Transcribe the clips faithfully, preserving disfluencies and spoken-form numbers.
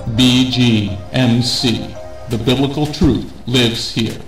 B G M C. The biblical truth lives here.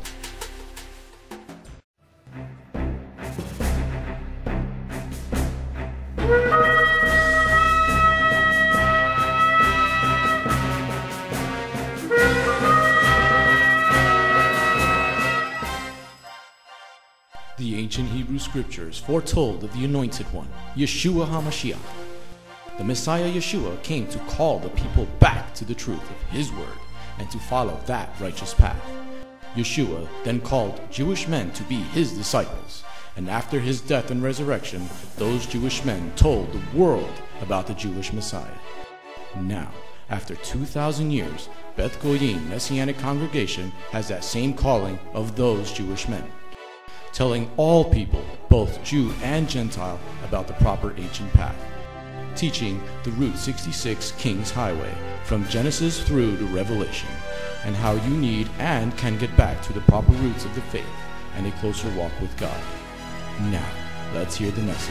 The ancient Hebrew scriptures foretold of the Anointed One, Yeshua HaMashiach. The Messiah Yeshua came to call the people back to the truth of His word and to follow that righteous path. Yeshua then called Jewish men to be His disciples, and after His death and resurrection, those Jewish men told the world about the Jewish Messiah. Now, after two thousand years, Beth Goyim Messianic Congregation has that same calling of those Jewish men, telling all people, both Jew and Gentile, about the proper ancient path, teaching the Route sixty-six King's Highway from Genesis through to Revelation, and how you need and can get back to the proper roots of the faith and a closer walk with God. Now, let's hear the message.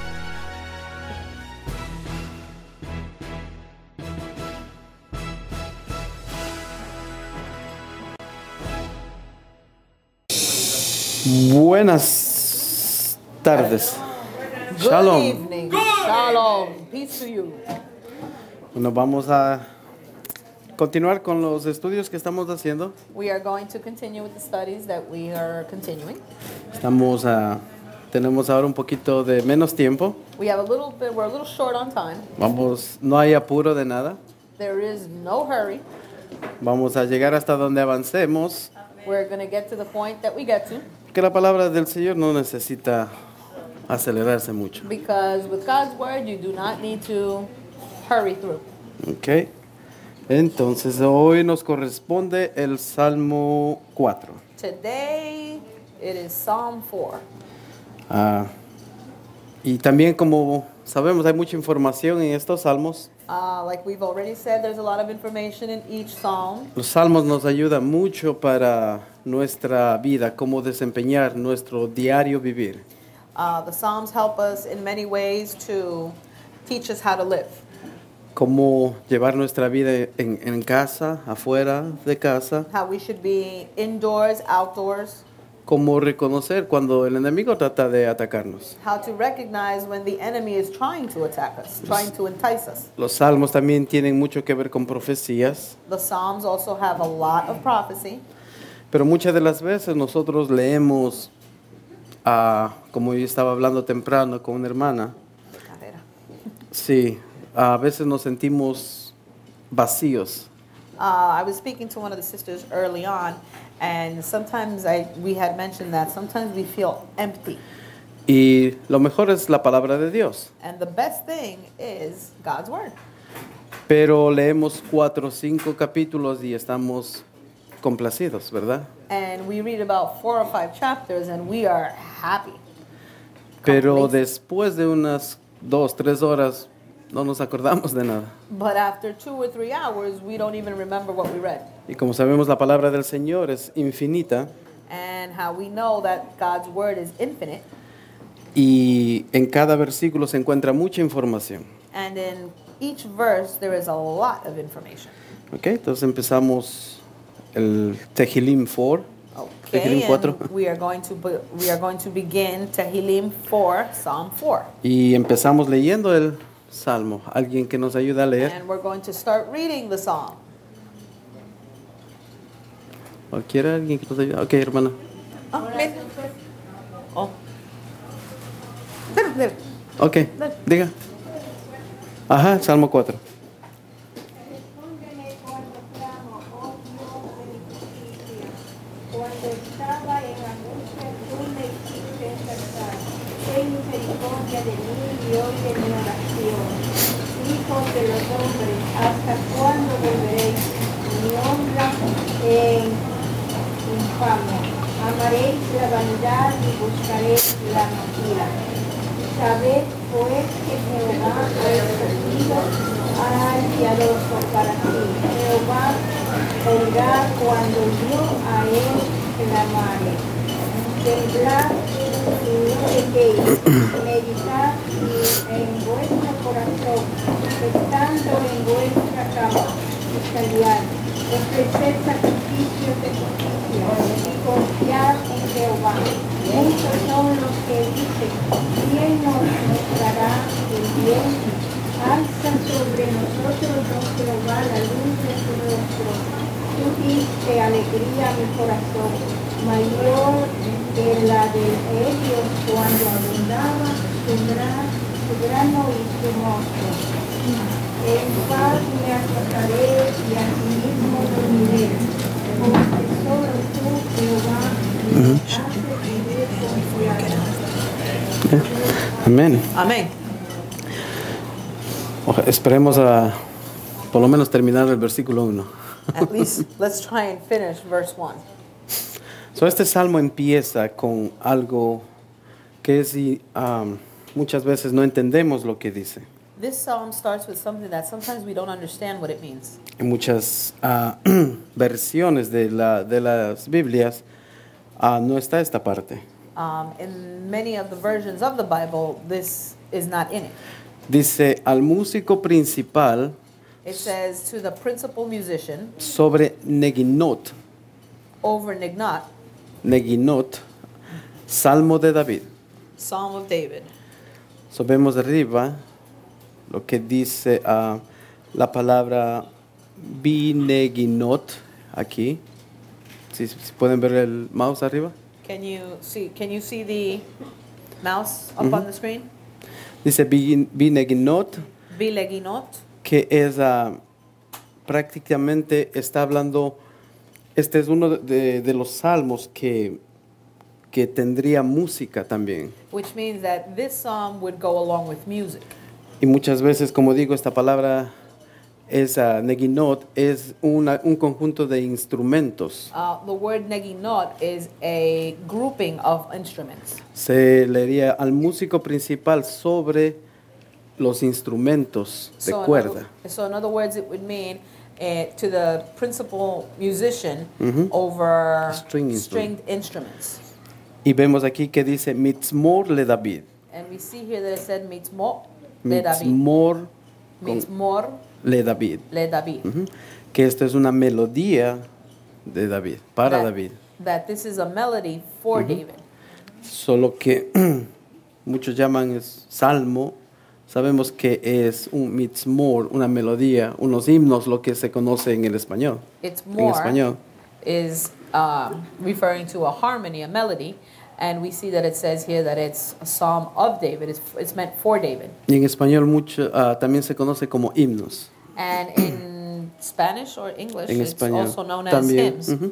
Buenas tardes. Good Shalom. evening. Shalom. Peace to you. Bueno, vamos a continuar con los estudios que estamos haciendo. We are going to continue with the studies that we are continuing. Estamos a, tenemos ahora un poquito de menos tiempo. We have a little bit, we're a little short on time. Vamos, no hay apuro de nada. There is no hurry. Vamos a llegar hasta donde avancemos. We're going to get to the point that we get to. Que la palabra del Señor no necesita acelerarse mucho. Because with God's word, you do not need to hurry through. Ok. Entonces, hoy nos corresponde el Salmo cuatro. Today, it is Psalm four. Ah, y también, como sabemos, hay mucha información en estos salmos. Uh, like we've already said, there's a lot of information in each psalm. Los salmos nos ayudan mucho para nuestra vida, cómo desempeñar nuestro diario vivir. Uh, the psalms help us in many ways to teach us how to live. Cómo llevar nuestra vida en, en casa, afuera de casa. How we should be indoors, outdoors. Cómo reconocer cuando el enemigo trata de atacarnos. How to recognize when the enemy is trying to attack us, trying to entice us. Los salmos también tienen mucho que ver con profecías. The Psalms also have a lot of prophecy. Pero muchas de las veces nosotros leemos, uh, como yo estaba hablando temprano con una hermana, sí, a veces nos sentimos vacíos. Uh, I was speaking to one of the sisters early on, and sometimes I, we had mentioned that sometimes we feel empty. Y lo mejor es la palabra de Dios. And the best thing is God's word. Pero leemos cuatro o cinco capítulos y estamos complacidos, ¿verdad? And we read about four or five chapters and we are happy. Pero Complacent. después de unas dos, tres horas no nos acordamos de nada. But after two or three hours, we don't even remember what we read. Y como sabemos, la palabra del Señor es infinita. And how we know that God's word is infinite. Y en cada versículo se encuentra mucha información. And in each verse, there is a lot of information. Okay, entonces empezamos el Tehillim four. Okay, Tehillim cuatro. and we are going to be, we are going to begin Tehillim four, Psalm four. Y empezamos leyendo el Salmo. ¿Alguien que nos ayude a leer? And we're going to start reading the psalm. ¿Cualquiera? ¿Alguien que nos ayude? Ok, hermana. Oh, ven. Oh. Ven, ven. Ok, diga. Ajá, Salmo cuatro. Cuando estaba en angustia, tú me hiciste despertar. Ten misericordia de mí y oye mi oración. Hijos de los hombres, ¿hasta cuándo volveréis? Mi honra en infamia. Amaréis la vanidad y buscaréis la mentira. Sabed pues que Jehová ha escogido al piadoso para ti. Jehová oirá cuando yo a él clamare. Temblad y no pequéis, meditad y en vuestro corazón, estando en vuestra cama, ofrecer sacrificios de justicia y confiar en Jehová. Muchos son los que dicen, ¿quién nos mostrará el bien? Alza sobre nosotros, oh Jehová, la luz de tu rostro. Tú diste alegría a mi corazón, mayor que la de ellos cuando abundaba su, gran, su grano y su mosto. En paz me acostaré y asimismo dormiré. Como tesoro tú, Jehová, me haces vivir confiado. Amén. Amén. Oja- Esperemos a por lo menos terminar el versículo uno. At least let's try and finish verse one. So, este salmo empieza con algo que es, y, um, muchas veces no entendemos lo que dice. This psalm starts with something that sometimes we don't understand what it means. En muchas ah, versiones de, la, de las Biblias ah, no está esta parte. Um, in many of the versions of the Bible, this is not in it. Dice al músico principal It says to the principal musician sobre Neginot, over Nignot, Neginot, Salmo de David. Psalm of David. So, vemos arriba lo que dice ah, la palabra bineginot aquí. Si, si pueden ver el mouse arriba. Can you see? Can you see the mouse up on the screen? Dice bi- bineginot, Bileginot, que es ah, prácticamente está hablando, este es uno de, de los salmos que, que tendría música también. which means that this psalm would go along with music. Y muchas veces, como digo, esta palabra es ah, neginot, es una, un conjunto de instrumentos. Uh, the word neginot is a grouping of instruments. Se leería al músico principal sobre los instrumentos de So in, cuerda. other, so in other words, it would mean uh, to the principal musician over String instrument. stringed instruments. Y vemos aquí que dice Mitzmor le David. And we see here that it said mitzmor le David. Mitzmor con Mitzmor le David. le David. Ujú. Que esto es una melodía de David, para That- David. That this is a melody for David. Solo que muchos llaman es salmo. Sabemos que es un mitzmor, una melodía, unos himnos, lo que se conoce en el español. It's En more español. is um, referring to a harmony, a melody, and we see that it says here that it's a psalm of David. It's, it's meant for David. Y en español mucho, ah, también se conoce como himnos. And in Spanish or English, En it's español also known as también. hymns. Ujú.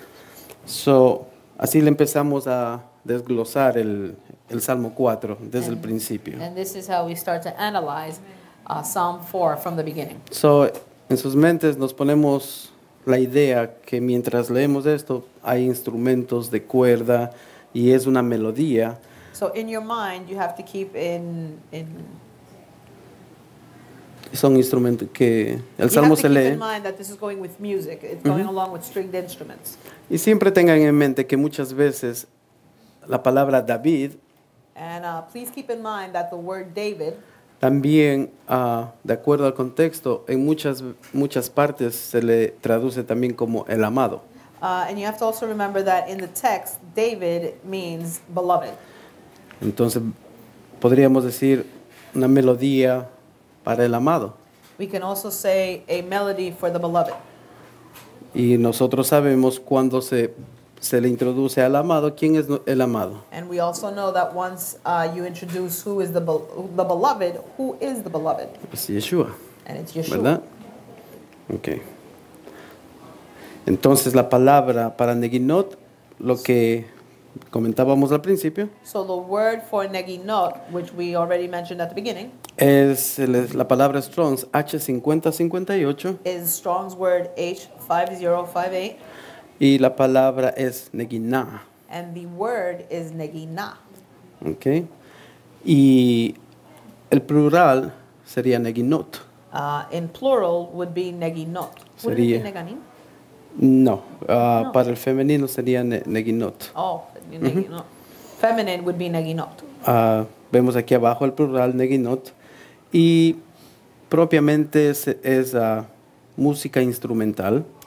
So, así le empezamos a desglosar el, el Salmo cuatro desde el principio. And this is how we start to analyze uh, Psalm four from the beginning. So, en sus mentes nos ponemos la idea que mientras leemos esto hay instrumentos de cuerda y es una melodía. So in your mind, you have to keep in, in Son instrumentos que el you Salmo have se to keep lee. in mind that this is going with music. It's going along with stringed instruments. Y siempre tengan en mente que muchas veces la palabra David And uh, please keep in mind that the word David, también, ah, de acuerdo al contexto, en muchas, muchas partes se le traduce también como el amado. uh, and you have to also remember that in the text, David means beloved. Entonces, podríamos decir una melodía para el amado. We can also say a melody for the beloved. Y nosotros sabemos cuando se, se le introduce al amado, ¿quién es el amado? And we also know that once uh, you introduce who is the, be- the beloved, who is the beloved? Es Yeshua, And it's Yeshua. ¿verdad? Ok. Entonces, la palabra para Neginot, lo que comentábamos al principio, So the word for neginot, which we already mentioned at the beginning, es el- la palabra Strong's H cincuenta cincuenta y ocho is Strong's word H five zero five eight, y la palabra es Neginá. and the word is neginah. ¿Ok? Y el plural sería Neginot. Uh, in plural would be neginot. Would it be Sería- neganim? No, ah, No. para el femenino sería ne- Neginot. Oh, neginot. Feminine would be neginot. Ah, vemos aquí abajo el plural Neginot. Y propiamente es, es, ah, música instrumental.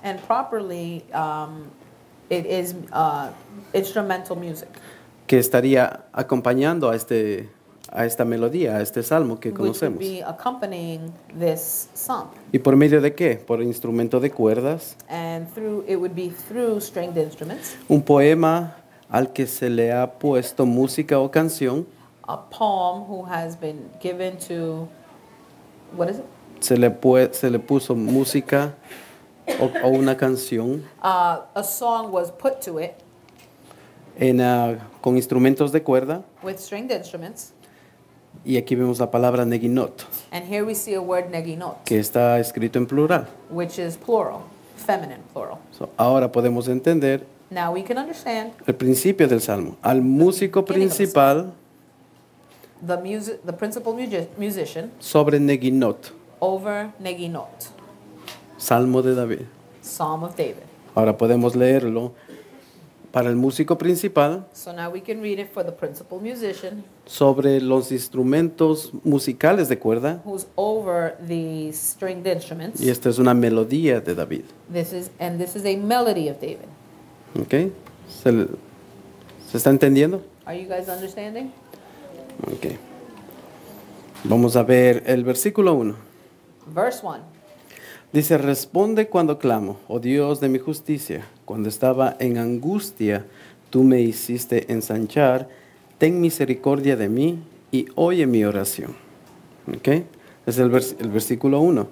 And properly, um, it is uh, instrumental music, que estaría acompañando a, este, a esta melodía, a este salmo que which would conocemos. be accompanying this psalm. ¿Y por medio de qué? Por instrumento de cuerdas, And through it would be through stringed instruments, un poema al que se le ha puesto música o canción, a poem who has been given to, what is it? se le, pue- se le puso música o, o una canción Uh, a song was put to it en, ah, con instrumentos de cuerda, with stringed instruments. y aquí vemos la palabra neginot, And here we see a word neginot, que está escrito en plural. which is plural, feminine plural. So, ahora podemos entender Now we can understand el principio del salmo. Al músico principal the music, the principal musi- musician sobre neginot, over neginot, salmo de David. Psalm of David. Ahora podemos leerlo para el músico principal So now we can read it for the principal musician sobre los instrumentos musicales de cuerda, who's over the stringed instruments. y esta es una melodía de David. This is and this is a melody of David. ¿Ok? ¿Se, le- ¿se está entendiendo? Are you guys understanding? Ok. Vamos a ver el versículo uno. Verse one. Dice, responde cuando clamo, oh Dios de mi justicia. Cuando estaba en angustia, tú me hiciste ensanchar. Ten misericordia de mí y oye mi oración. ¿Ok? Es el, vers- el versículo uno.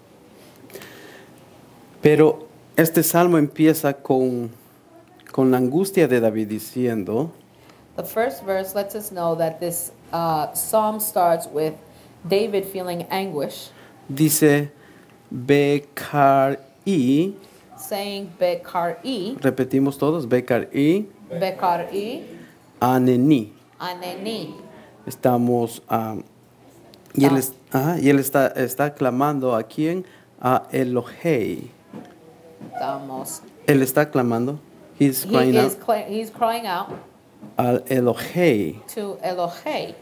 Pero este salmo empieza con, con la angustia de David diciendo, The first verse lets us know that this uh, psalm starts with David feeling anguish, dice, Bekar-i, saying Bekar-i, repetimos todos, Bekar-i, Bekar-i, Aneni. Aneni. Estamos, ah, y él, es- ajá, y él está, está clamando a quién, a Elohei. Estamos. Él está clamando, he's He crying is out, cla- he's crying out al Elohei, to Elohei,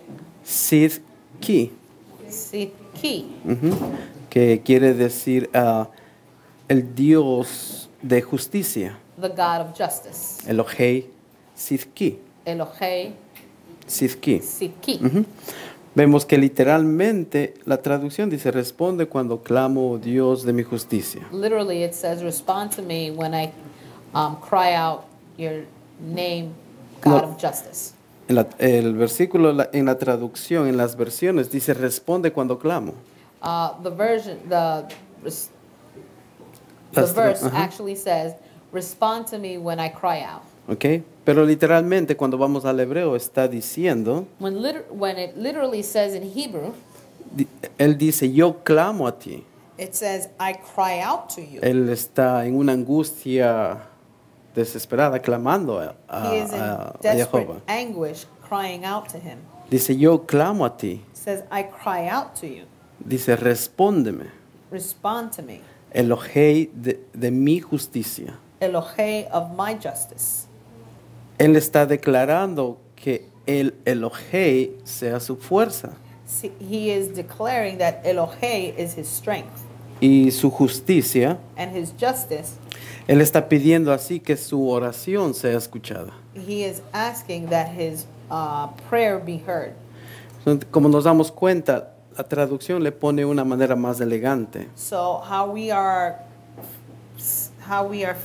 Sidki, Sidki, ujú, que quiere decir ah, el Dios de justicia. the God of justice. Elohei, Sidki, Elohei, Sidki. Sidki. Ujú. Vemos que literalmente la traducción dice, responde cuando clamo, oh Dios de mi justicia. Literally, it says, "Respond to me when I um, cry out your name, God No. of justice." En la- el versículo la- en la traducción, en las versiones, dice, responde cuando clamo. Uh, the version, the res- the Las tra- verse ajá. actually says, "Respond to me when I cry out." ¿Ok? Pero literalmente cuando vamos al hebreo está diciendo, When liter- when it literally says in Hebrew, di- él dice, yo clamo a ti. it says, "I cry out to you." Él está en una angustia desesperada, clamando a, a- He is in a- a desperate Jehová. anguish, crying out to him. Dice, yo clamo a ti. It says, "I cry out to you. Dice, respóndeme. Respond to me, Elohei de, de mi justicia. Elohei of my justice." Él está declarando que el Elohei sea su fuerza See, he is declaring that Elohei is his strength y su justicia. and his justice. Él está pidiendo así que su oración sea escuchada. He is asking that his uh, prayer be heard. Entonces, como nos damos cuenta, la traducción le pone una manera más elegante. So how we are, how we are,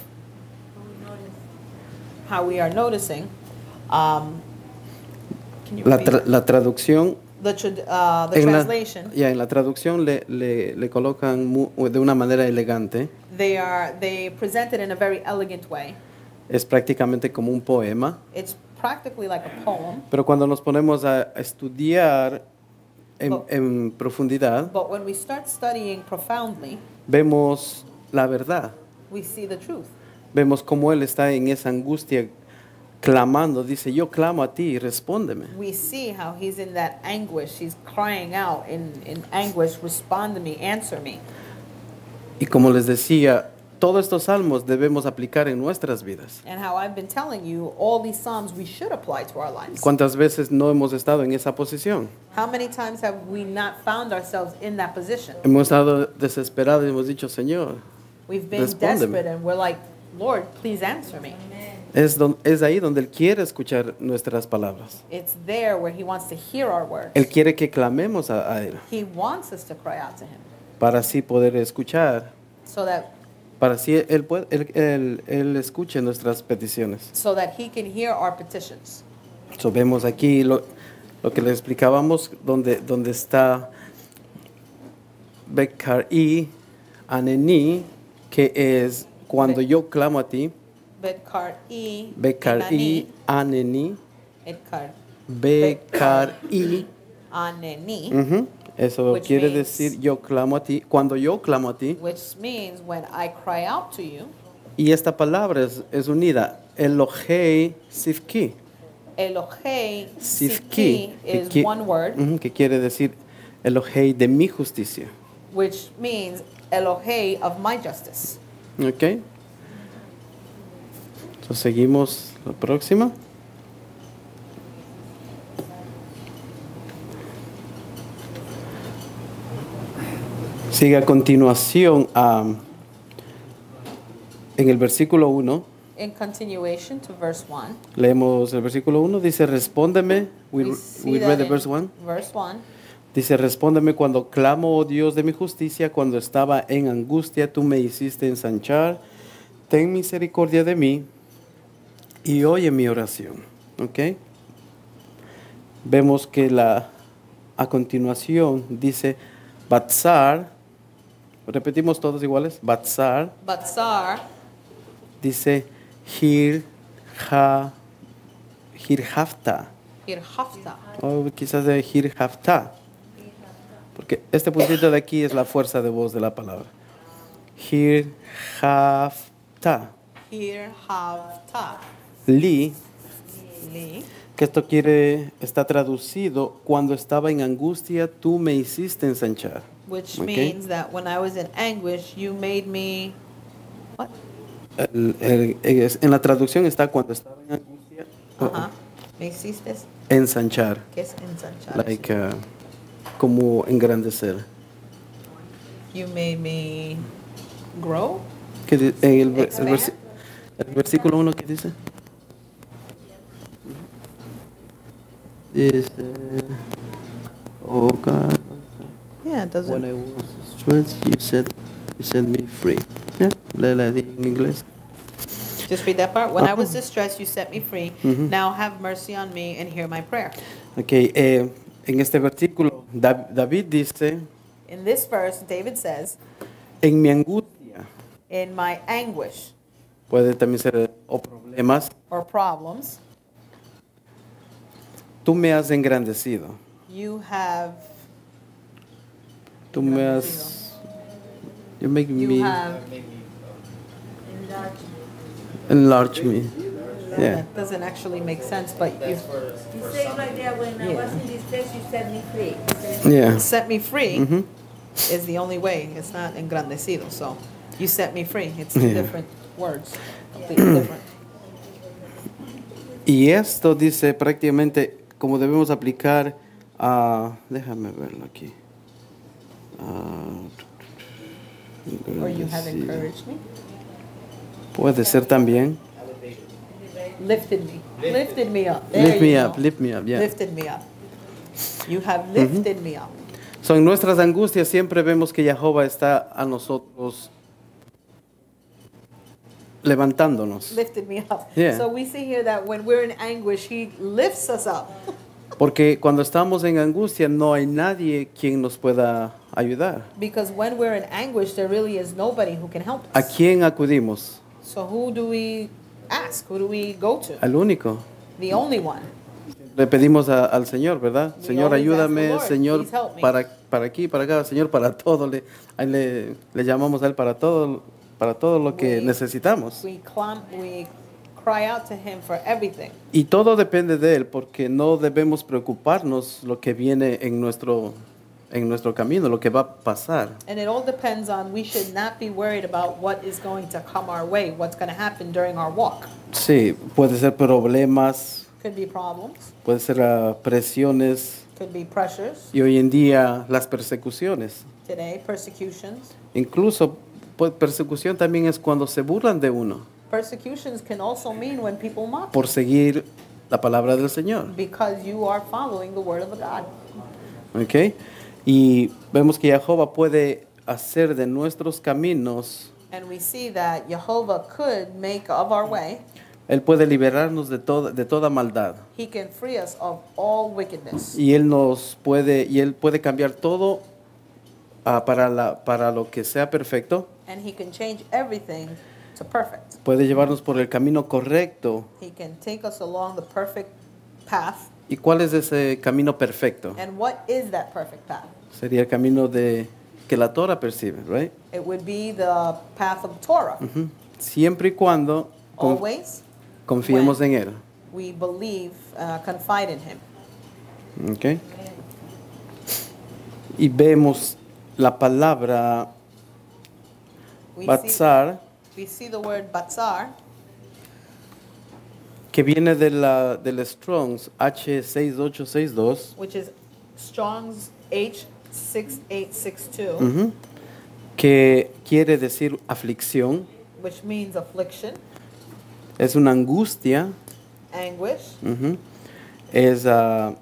how we are noticing, um, can you La, repeat? tra- la traducción, the trad- uh, the en la, translation, ya, en la traducción le, le, le colocan mu- de una manera elegante. they are they present it in a very elegant way. Es prácticamente como un poema. It's practically like a poem, Pero cuando nos ponemos a estudiar en, Oh. en profundidad, but when we start studying profoundly, vemos la verdad. we see the truth. Vemos cómo él está en esa angustia clamando. Dice, yo clamo a ti, respóndeme. We see how he's in that anguish. He's crying out in, in anguish, respond to me, answer me. Y como les decía, todos estos salmos debemos aplicar en nuestras vidas. And how I've been telling you, all these psalms we should apply to our lives. ¿Cuántas veces no hemos estado en esa posición? How many times have we not found ourselves in that position? Hemos estado desesperados y hemos dicho, Señor, We've been Respóndeme. desperate and we're like, Lord, please answer me. Es, don- es ahí donde Él quiere escuchar nuestras palabras. It's there where He wants to hear our words. Él quiere que clamemos a, a Él He wants us to cry out to Him para así poder escuchar, so that para así Él, puede- él, él- Él escuche nuestras peticiones. so that He can hear our petitions. So, vemos aquí lo, lo que le explicábamos, donde, donde está Bekar-i Aneni, que es cuando Be- yo clamo a ti. Bekar-i Bekar-i Aneni. Etkar Bekar-i. Aneni, Ujú. Eso Which quiere means- decir yo clamo a ti. Cuando yo clamo a ti. which means when I cry out to you, Y esta palabra es, es unida. Elohei Sifki. Elohei Sifki. Sifki is que, one word, ujú, que quiere decir Elohei de mi justicia. which means Elohei of my justice. ¿Ok? Entonces seguimos la próxima. Sigue a continuación am, en el versículo uno. In continuation to verse one, Leemos el versículo uno. Dice, respóndeme. We, we see we that read the in verse one. verse one. Dice, respóndeme cuando clamo, oh Dios de mi justicia, cuando estaba en angustia, tú me hiciste ensanchar. Ten misericordia de mí y oye mi oración. ¿Ok? Vemos que la, a continuación dice, Batzar, repetimos todos iguales, Batzar, Batzar, dice, Hir, ha, Hirhafta, Hirhafta. o quizás de Hirhafta. Porque este puntito de aquí es la fuerza de voz de la palabra. Hirhafta. Hirhafta. Li, Li, que esto quiere, está traducido, cuando estaba en angustia, tú me hiciste ensanchar. which Ok. means that when I was in anguish, you made me. What? El- el- es- en la traducción está cuando estaba en angustia, Uh-huh. ¿Me hiciste? ensanchar. ¿Qué es ensanchar? Like, uh, como engrandecer. You made me grow? ¿Qué di- en el, ver- el Expand. versi- el versículo uno, ¿qué dice? Dice, oh God, Yeah, it when doesn't. I was stretched, you set, you set me free. Yeah, léela en inglés. Just read that part. When I was distressed, you set me free. Mhm. Now have mercy on me and hear my prayer. Ok, eh, en este versículo, Da- David dice, In this verse, David says, en mi angustia, in my anguish puede también ser, o problemas, or problems, tú me has engrandecido. you have, Tú me has, you make you me, have, enlarge me. Yeah. that doesn't actually make sense, but you He says right there, when I was in distress, you set me free. Yeah. set me free Mhm. is the only way. It's not engrandecido. So you set me free. It's two Yeah. different words, completely different. Y esto dice prácticamente como debemos aplicar a, déjame verlo aquí. Ah, Or you have encouraged me, puede ser también. lifted me, lifted me up. There Lift me you up, go. lift me up, yeah. Lifted me up. You have lifted me up. So, en nuestras angustias siempre vemos que Jehová está a nosotros levantándonos. Lifted me up. Yeah. So we see here that when we're in anguish, He lifts us up. Porque cuando estamos en angustia no hay nadie quien nos pueda ayudar. Because when we're in anguish, there really is nobody who can help ¿A us. quién acudimos? So who do we ask? Who do we go to? Al único. The only one. Le pedimos a- al Señor, ¿verdad? We Señor, always ask the ayúdame, Lord, Señor, please help me. para, para aquí, para acá, Señor, para todo. Le, ahí le, le llamamos a Él para todo, para todo lo que We- necesitamos. We clam, we cry out to Him for everything. Y todo depende de Él, porque no debemos preocuparnos lo que viene en nuestro, en nuestro camino, lo que va a pasar. And it all depends on, we should not be worried about what is going to come our way, what's going to happen during our walk. Sí, puede ser problemas, Could be problems, puede ser ah, presiones, could be pressures y hoy en día las persecuciones. today, persecutions. Incluso Pues persecución también es cuando se burlan de uno Persecutions can also mean when people mock por seguir la palabra del Señor. because you are following the word of God. ¿Ok? Y vemos que Jehová puede hacer de nuestros caminos, And we see that Jehovah could make of our way. Él puede liberarnos de toda, de toda maldad. He can free us of all wickedness. Y Él nos puede, y Él puede cambiar todo ah, para, la, para lo que sea perfecto. And he can change everything to perfect. Puede llevarnos por el camino correcto. He can take us along the perfect path. ¿Y cuál es ese camino perfecto? And what is that perfect path? Sería el camino de que la Torah percibe, right? It would be the path of Torah. Ujú. Siempre y cuando con- Always confiemos en Él. we believe, uh, confide in him. ¿Ok? Y vemos la palabra We see, batzar, we see the word batzar, que viene de la, del Strong's H seis ocho seis dos, which is Strong's H six eight six two, ujú, que quiere decir aflicción, which means affliction, es una angustia, anguish, ujú, es, ah,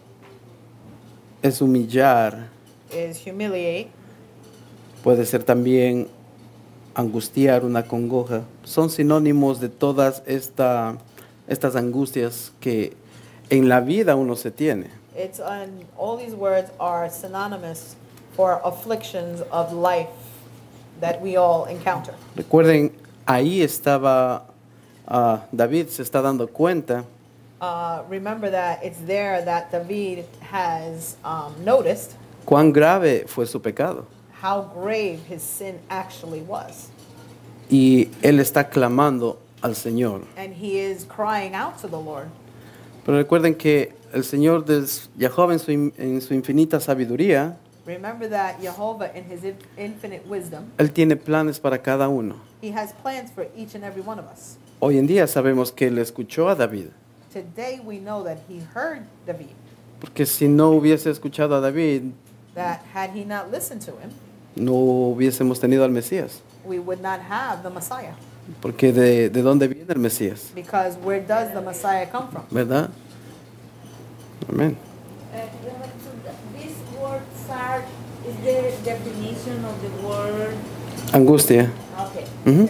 es humillar, is humiliate, puede ser también angustiar, una congoja. Son sinónimos de todas esta, estas angustias que en la vida uno se tiene. It's and all these words are synonymous for afflictions of life that we all encounter. Recuerden, ahí estaba ah, David, se está dando cuenta Uh, remember that it's there that David has um, noticed cuán grave fue su pecado. how grave his sin actually was. Y él está clamando al Señor. And he is crying out to the Lord. Pero recuerden que el Señor, des- Jehová en su, in- en su infinita sabiduría, Remember that Jehovah, in his in- infinite wisdom, Él tiene planes para cada uno. he has plans for each and every one of us. Hoy en día sabemos que Él escuchó a David. Today we know that he heard David, Porque si no hubiese escuchado a David, that had he not listened to him, no hubiésemos tenido al Mesías. we would not have the Messiah. Porque de, de dónde viene el Mesías, Because where does the Messiah come from? ¿verdad? Amén. Uh, this word "sar" is the definition of the word. Angustia. Okay. Ujú.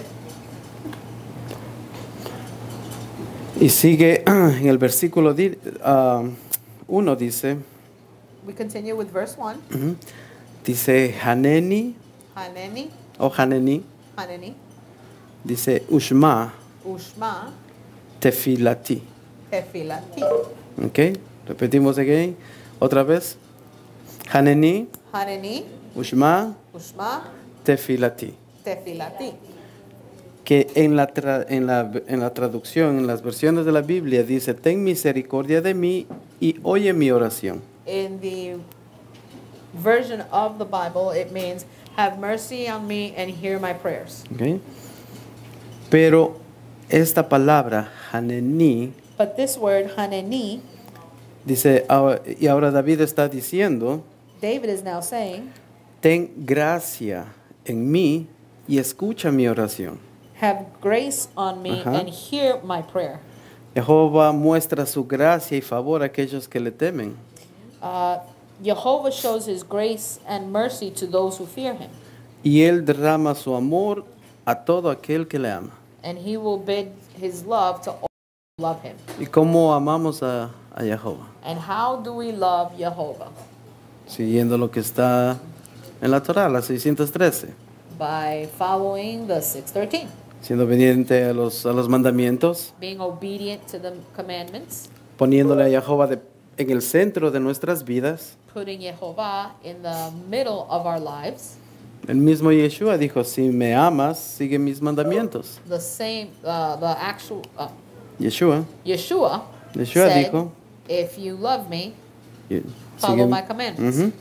Y sigue en el versículo uno, dice, We continue with verse one. ujú, dice Haneni Haneni, o Haneni, Haneni, dice Ushma Ushma, tefilati. Tefilati. ¿Ok? Repetimos again, otra vez. Haneni, Haneni, Ushma, Ushma, tefilati. Tefilati. Que en la, tra- en, la, en la traducción, en las versiones de la Biblia, dice, ten misericordia de mí y oye mi oración. In the version of the Bible, it means, have mercy on me and hear my prayers. ¿Ok? Pero esta palabra, Haneni, But this word, Haneni, dice, ahora- y ahora David está diciendo, David is now saying, ten gracia en mí y escucha mi oración. have grace on me Ajá. and hear my prayer. Jehová muestra su gracia y favor a aquellos que le temen. Uh, Jehovah shows his grace and mercy to those who fear him, Y él derrama su amor a todo aquel que le ama. and he will bid his love to all who love him. ¿Y cómo amamos a, a Jehová? And how do we love Jehovah? Siguiendo lo que está en la Torah, la seiscientos trece. By following the six thirteen, Siendo obediente a los, a los mandamientos, being obedient to the commandments, poniéndole a Jehová de- en el centro de nuestras vidas. putting Jehovah in the middle of our lives. El mismo Yeshua dijo, si me amas, sigue mis mandamientos. The same, uh, the actual, uh, Yeshua, Yeshua, Yeshua said, dijo, if you love me, y- follow sigue- my commandments. Ujú.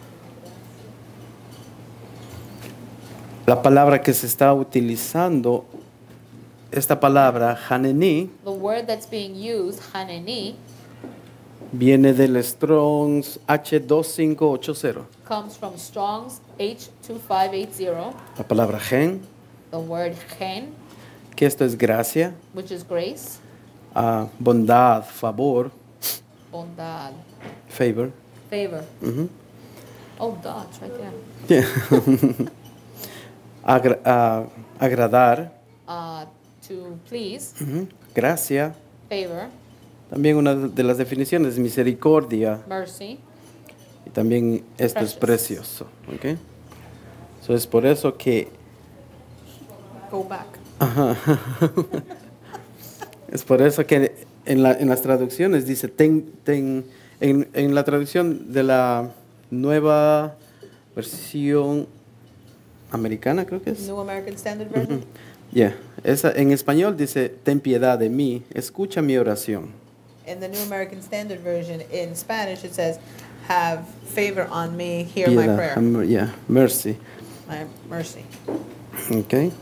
La palabra que se está utilizando, esta palabra, Haneni, The word that's being used, Haneni, Viene del Strong's H dos cinco ocho cero. Comes from Strong's H two five eight zero, La palabra gen, the word chen, que esto es gracia, which is grace, ah, bondad, favor, bondad, favor. favor. Ujú. Oh, duh, it's right there. Yeah. Agra- ah, agradar, Uh, to please, ujú, gracia. favor, También una de las definiciones, misericordia. mercy. Y también esto es Precious. precioso. ¿Ok? So es por eso que Go back. es por eso que en, la- en las traducciones dice, ten, ten- en, en la traducción de la nueva versión americana, creo que es. New American Standard Version. Ya, esa en español dice, ten piedad de mí, escucha mi oración. In the New American Standard Version, in Spanish, it says, "Have favor on me, hear my Piedad, prayer, am- yeah, mercy. my mercy." Ok.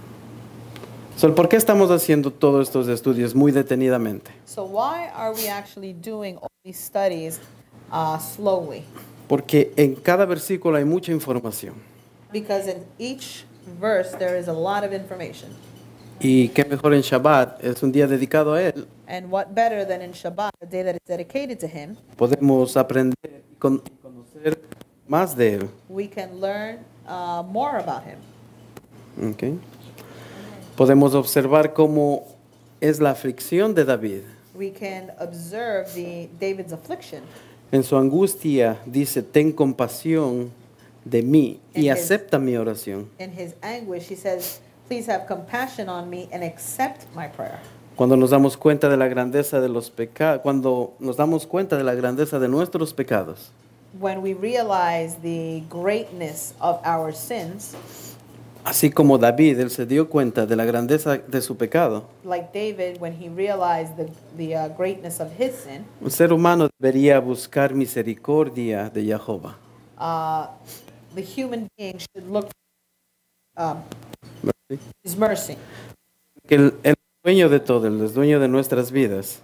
So, ¿por qué estamos haciendo todos estos estudios muy detenidamente? So why are we actually doing all these studies uh, slowly? Porque en cada versículo hay mucha información. Because in each verse there is a lot of information. Y qué mejor en Shabbat, es un día dedicado a Él. And what better than in Shabbat, a day that is dedicated to Him, Podemos aprender y con- y conocer más de Él. we can learn uh, more about Him. Ok. Podemos observar cómo es la aflicción de David. We can observe the David's affliction. En su angustia dice, ten compasión de mí y En his- acepta mi oración. In his anguish, he says, "Please have compassion on me and accept my prayer." Cuando nos damos cuenta de la grandeza de los pecados, cuando nos damos cuenta de la grandeza de nuestros pecados, When we realize the greatness of our sins, así como David, él se dio cuenta de la grandeza de su pecado, like David, when he realized the, the uh, greatness of his sin, un ser humano debería buscar misericordia de Jehová. uh, the human being should look for um, ¿Verdad? his mercy. Que el, el dueño de todo, el es dueño de nuestras vidas,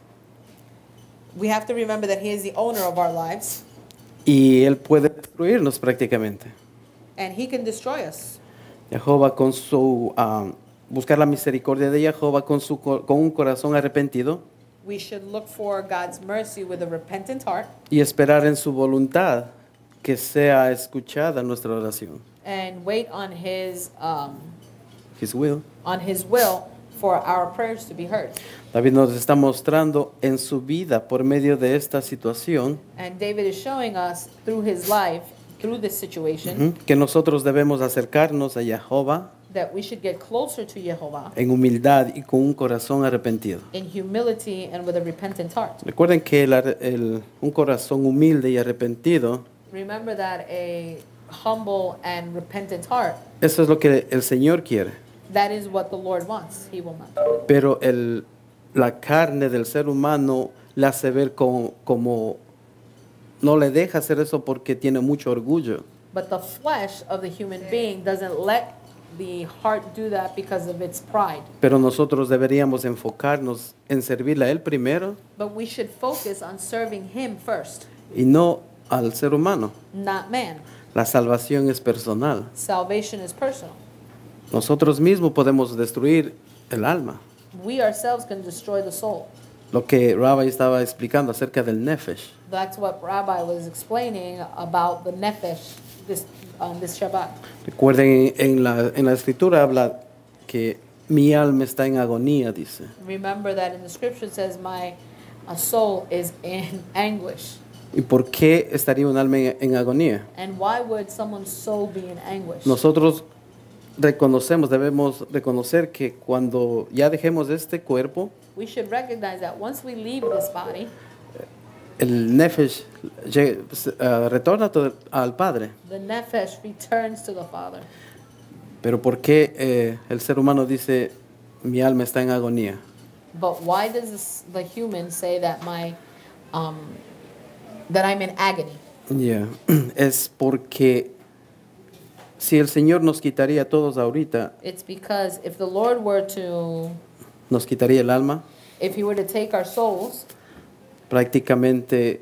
We have to remember that he is the owner of our lives, y él puede destruirnos prácticamente. and he can destroy us. Jehová con su ah, buscar la misericordia de Jehová con su co- con un corazón arrepentido We should look for God's mercy with a repentant heart y esperar en su voluntad que sea escuchada nuestra oración. and wait on his um, His will. on his will for our prayers to be heard. David nos está mostrando en su vida por medio de esta situación And David is showing us through his life, through this situation, ujú, que nosotros debemos acercarnos a Jehová that we should get closer to Jehovah en humildad y con un corazón arrepentido. in humility and with a repentant heart. Recuerden que el ar- el- un corazón humilde y arrepentido, Remember that a humble and repentant heart, eso es lo que el Señor quiere. that is what the Lord wants. He will not do it. Pero el, la carne del ser humano la hace ver como, como no le deja hacer eso porque tiene mucho orgullo. But the flesh of the human being doesn't let the heart do that because of its pride. Pero nosotros deberíamos enfocarnos en servirle a Él primero But we should focus on serving Him first, y no al ser humano. not man. La salvación es personal. Salvation is personal. Nosotros mismos podemos destruir el alma. We ourselves can destroy the soul. Lo que Rabbi estaba explicando acerca del nefesh. That's what Rabbi was explaining about the nefesh this on this Shabbat. Recuerden, en la, en la escritura habla que mi alma está en agonía, dice. Remember that in the scripture it says, "My uh, soul is in anguish." ¿Y por qué estaría un alma en, en agonía? And why would someone's soul be in anguish? Nosotros reconocemos, debemos reconocer que cuando ya dejemos este cuerpo, We should recognize that once we leave this body, el nefesh lle- eh, retorna to- al Padre. the nefesh returns to the Father. Pero ¿por qué eh, el ser humano dice, mi alma está en agonía? But why does this, the human say that my um, that I'm in agony? Yeah. Es porque si el Señor nos quitaría a todos ahorita, It's because if the Lord were to, nos quitaría el alma, if He were to take our souls, prácticamente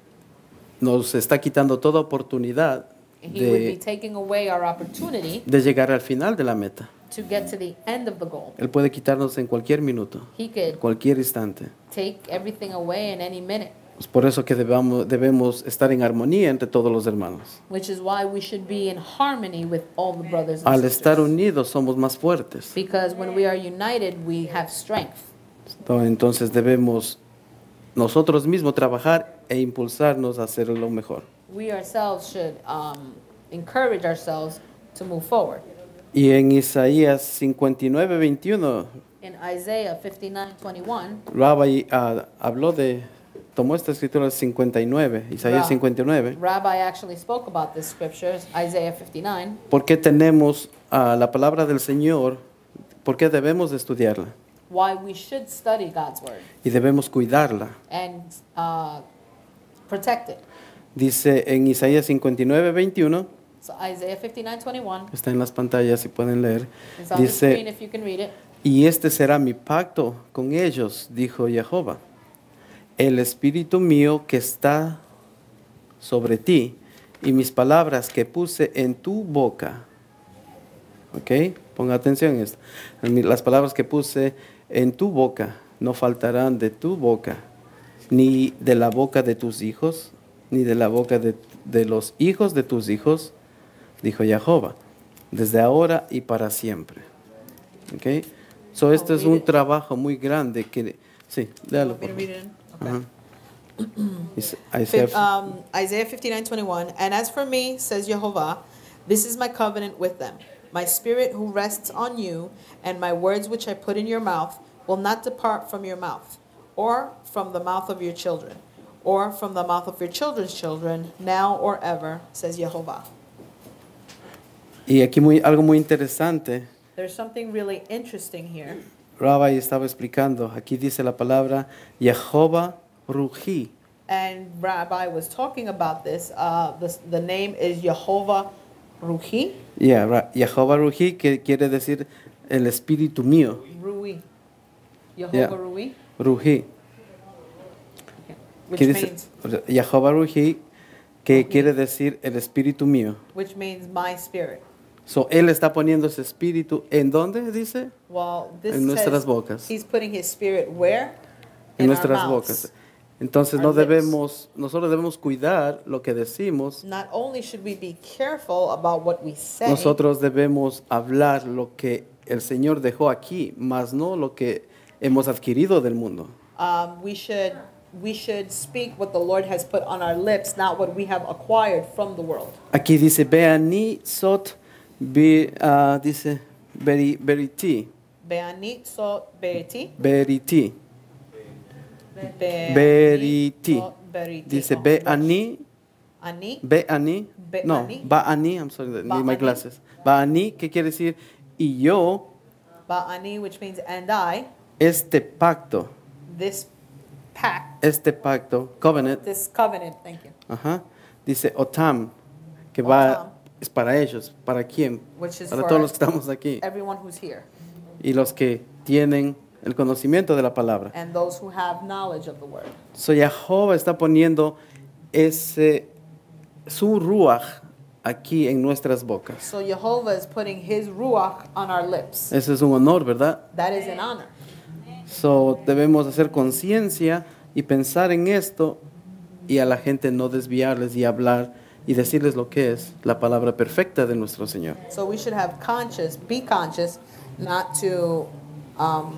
nos está quitando toda oportunidad He would be de, taking away our opportunity de llegar al final de la meta. to get to the end of the goal. Él puede quitarnos en cualquier minuto, He could cualquier instante. take everything away in any minute, Es por eso que debamos, debemos estar en armonía entre todos los hermanos. which is why we should be in harmony with all the brothers and Al estar sisters. unidos somos más fuertes. Because when we are united, we have strength. Entonces debemos nosotros mismos trabajar e impulsarnos a hacer lo mejor. We ourselves should um, encourage ourselves to move forward. Y en Isaías cincuenta y nueve, veintiuno, In Isaiah fifty-nine twenty-one, Rabbi ah, habló de, tomó esta escritura cincuenta y nueve, Isaías Ra- cincuenta y nueve, Rabbi actually spoke about this scripture, Isaiah fifty-nine, porque tenemos ah, la palabra del Señor, porque debemos de estudiarla why we should study God's word y debemos cuidarla. and uh, protect it. Dice en Isaías cincuenta y nueve, veintiuno, So Isaiah fifty-nine twenty-one está en las pantallas si pueden leer, is on the screen dice, if you can read it. y este será mi pacto con ellos, dijo Jehová, el espíritu mío que está sobre ti y mis palabras que puse en tu boca. ¿Ok? Ponga atención a esto. Las palabras que puse en tu boca no faltarán de tu boca, ni de la boca de tus hijos, ni de la boca de, de los hijos de tus hijos, dijo Jehová, desde ahora y para siempre. ¿Ok? So, esto Oh, es read un it. trabajo muy grande que... Sí, léalo. Want me to por read it in? Okay. favor. Ajá. Is- Isaiah- Fif- um, Isaiah fifty-nine twenty-one. And as for me, says Jehovah, this is my covenant with them. My spirit who rests on you, and my words which I put in your mouth, will not depart from your mouth, or from the mouth of your children, or from the mouth of your children's children, now or ever, says Jehovah. Y aquí muy, algo muy interesante. There's something really interesting here. Rabbi estaba explicando. Aquí dice la palabra Jehová Rují. And Rabbi was talking about this. Uh, the, the name is Jehovah Ruhi. Yeah, Ra- Jehová Rují, que quiere decir el espíritu mío. Rui. Jehovah Yeah. Rui. Rují. Okay. Which Que dice means Jehová Rují, que quiere decir el espíritu mío. which means my spirit. So, él está poniendo ese espíritu ¿en dónde dice? Well, this En nuestras says bocas. he's putting his spirit where? En In nuestras our mouths. bocas. Entonces Our no lips. debemos, nosotros debemos cuidar lo que decimos. Not only should we be careful about what we say, Nosotros debemos hablar lo que el Señor dejó aquí, más no lo que hemos adquirido del mundo. um, we should we should speak what the Lord has put on our lips, not what we have acquired from the world. Aquí dice, Beani sot, be, ah, dice, beri, beriti, Be'ani so beriti. beriti, Be'ani beriti. so beriti. Dice, Oh, Beani, Ani. Beani, no, Be'ani. Baani, I'm sorry, need my Ba'ani. glasses. Baani, ¿qué quiere decir? Y yo, Ba'ani, which means and I, este pacto, this pact, este pacto, covenant, this covenant, thank you, ajá, dice Otam, que va, Otam. es para ellos, ¿para quién? which is Para for todos los que estamos aquí everyone who's here y los que tienen el conocimiento de la palabra. and those who have knowledge of the word. So Jehová está poniendo ese, su ruach aquí en nuestras bocas. So Jehovah is putting his ruach on our lips. Ese es un honor, ¿verdad? That is an honor. So debemos hacer conciencia y pensar en esto y a la gente no desviarles y hablar y decirles lo que es la palabra perfecta de nuestro Señor. So we should have conscious, be conscious, not to um,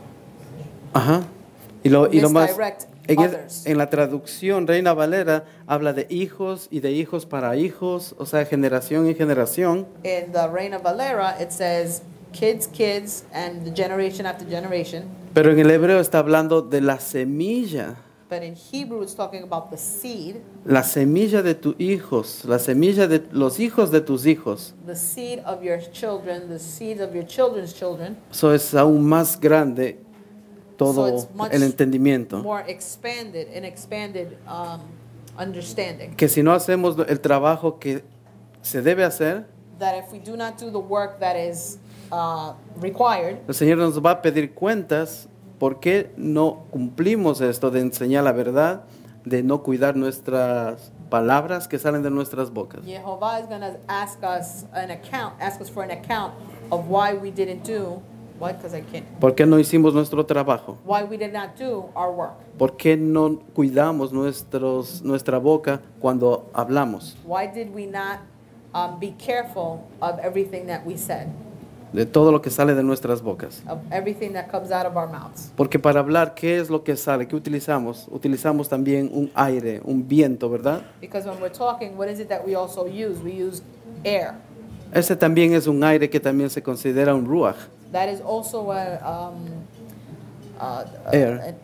Ajá. Y lo, y lo más, misdirect en, es- others. en la traducción Reina Valera habla de hijos y de hijos para hijos, o sea, generación en generación. In the Reina Valera, it says kids, kids, and the generation after generation. Pero en el hebreo está hablando de la semilla, But in Hebrew, it's talking about the seed, la semilla de tus hijos, la semilla de los hijos de tus hijos. the seed of your children, the seed of your children's children. Eso es aún más grande So todo it's much el entendimiento. more expanded, an expanded um, understanding. Que si no hacemos el trabajo que se debe hacer, That if we do not do the work that is uh, required, el Señor nos va a pedir cuentas ¿por qué no cumplimos esto de enseñar la verdad, de no cuidar nuestras palabras que salen de nuestras bocas? Yehovah is going to ask us an account, ask us for an account of why we didn't do what, because I can't. ¿Por qué no hicimos nuestro trabajo? Why we did not do our work. ¿Por qué no cuidamos nuestros, nuestra boca cuando hablamos? Why did we not um, be careful of everything that we said, De todo lo que sale de nuestras bocas. of everything that comes out of our mouths? Porque para hablar, ¿qué es lo que sale? ¿Qué utilizamos? Utilizamos también un aire, un viento, ¿verdad? Because when we're talking, what is it that we also use? We use air. Ese también es un aire que también se considera un ruach. That is also a um, uh, Air. an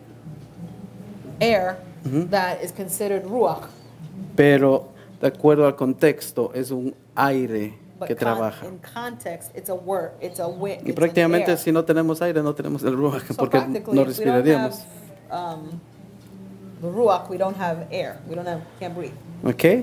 air that is considered ruach. Pero de acuerdo al contexto, es un aire But que con- trabaja. in context, it's a word, it's a wind. Y prácticamente si no tenemos aire, no tenemos el ruach, So porque practically, no if we don't respiraríamos. have um, the ruach, we don't have air. We don't have, can't breathe. ¿Ok?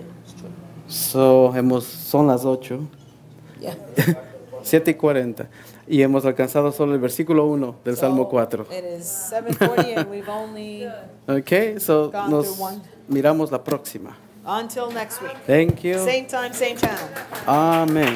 So, hemos, son las ocho, Yeah. siete y cuarenta. Y hemos alcanzado solo el versículo uno del Salmo So, cuatro. It is seven forty and we've only, Ok, so Gone nos through one. miramos la próxima. until next week. Thank you. Same time, same channel. Amén.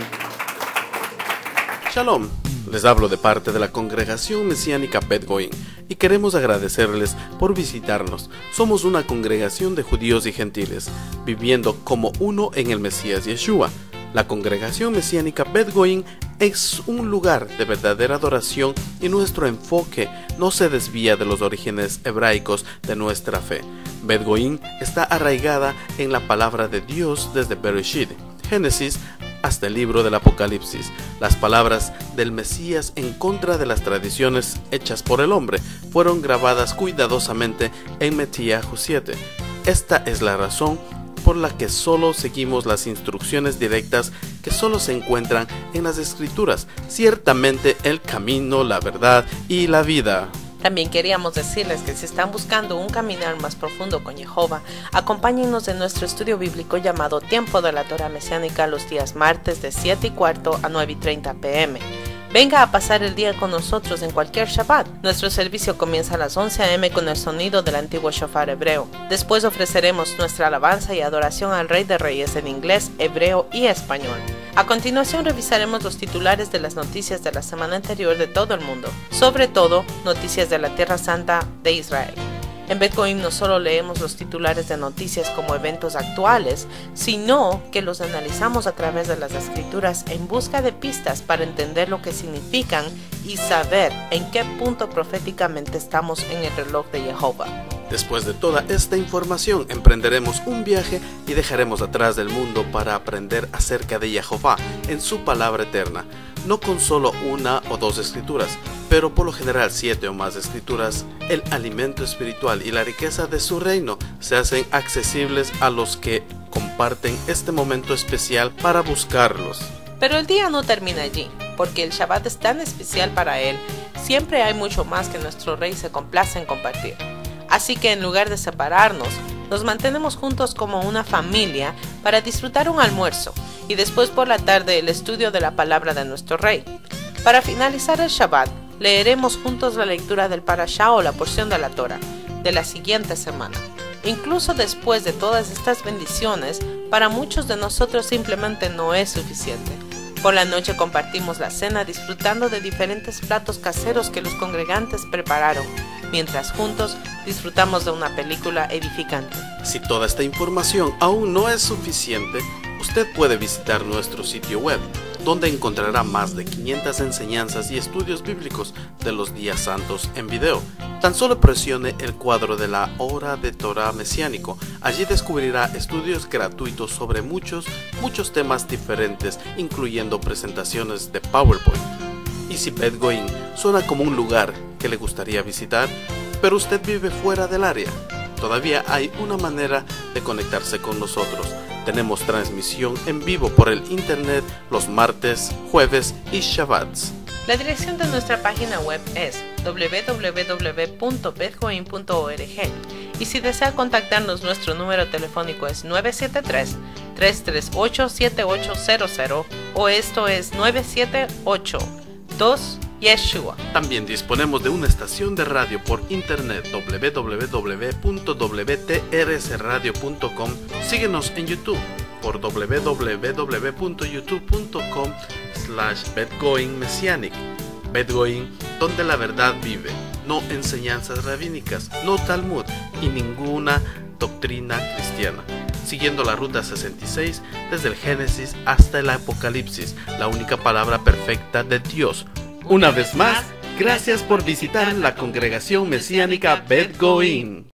Shalom, les hablo de parte de la congregación mesiánica Bet Goim y queremos agradecerles por visitarnos. Somos una congregación de judíos y gentiles, viviendo como uno en el Mesías Yeshua. La congregación mesiánica Bet Goim es un lugar de verdadera adoración y nuestro enfoque no se desvía de los orígenes hebraicos de nuestra fe. Bet Goim está arraigada en la palabra de Dios desde Bereshit, Génesis, hasta el libro del Apocalipsis. Las palabras del Mesías en contra de las tradiciones hechas por el hombre fueron grabadas cuidadosamente en Metiahu siete. Esta es la razón por la que solo seguimos las instrucciones directas que solo se encuentran en las Escrituras, ciertamente el camino, la verdad y la vida. También queríamos decirles que si están buscando un caminar más profundo con Jehová, acompáñennos en nuestro estudio bíblico llamado Tiempo de la Torah Mesiánica los días martes de siete y cuarto a nueve y treinta pm. Venga a pasar el día con nosotros en cualquier Shabbat. Nuestro servicio comienza a las once a m con el sonido del antiguo shofar hebreo. Después ofreceremos nuestra alabanza y adoración al Rey de Reyes en inglés, hebreo y español. A continuación revisaremos los titulares de las noticias de la semana anterior de todo el mundo, sobre todo noticias de la Tierra Santa de Israel. En Bet Goim no solo leemos los titulares de noticias como eventos actuales, sino que los analizamos a través de las escrituras en busca de pistas para entender lo que significan y saber en qué punto proféticamente estamos en el reloj de Jehová. Después de toda esta información, emprenderemos un viaje y dejaremos atrás del mundo para aprender acerca de Jehová en su palabra eterna, no con solo una o dos escrituras, pero por lo general siete o más escrituras. El alimento espiritual y la riqueza de su reino se hacen accesibles a los que comparten este momento especial para buscarlos. Pero el día no termina allí, porque el Shabbat es tan especial para él, siempre hay mucho más que nuestro Rey se complace en compartir. Así que en lugar de separarnos, nos mantenemos juntos como una familia para disfrutar un almuerzo y después por la tarde el estudio de la palabra de nuestro Rey. Para finalizar el Shabbat, leeremos juntos la lectura del Parashá o la porción de la Torah de la siguiente semana. Incluso después de todas estas bendiciones, para muchos de nosotros simplemente no es suficiente. Por la noche compartimos la cena disfrutando de diferentes platos caseros que los congregantes prepararon, mientras juntos disfrutamos de una película edificante. Si toda esta información aún no es suficiente, usted puede visitar nuestro sitio web, donde encontrará más de quinientas enseñanzas y estudios bíblicos de los días santos en video. Tan solo presione el cuadro de la hora de Torah mesiánico. Allí descubrirá estudios gratuitos sobre muchos, muchos temas diferentes, incluyendo presentaciones de PowerPoint. Y si Bet Goim suena como un lugar que le gustaría visitar, pero usted vive fuera del área, todavía hay una manera de conectarse con nosotros. Tenemos transmisión en vivo por el internet los martes, jueves y shabbats. La dirección de nuestra página web es w w w punto bet goim punto org y si desea contactarnos, nuestro número telefónico es nueve siete tres, tres tres ocho, siete ocho cero cero o esto es nueve siete ocho, dos Yeshua. También disponemos de una estación de radio por internet doble u doble u doble u punto w t r s radio punto com. Síguenos en YouTube por doble u doble u doble u punto youtube punto com slash betgoing messianic. Betgoing, donde la verdad vive, no enseñanzas rabínicas, no Talmud y ninguna doctrina cristiana. Siguiendo la ruta sesenta y seis desde el Génesis hasta el Apocalipsis, la única palabra perfecta de Dios. Una vez más, gracias por visitar la congregación mesiánica Bet Goim.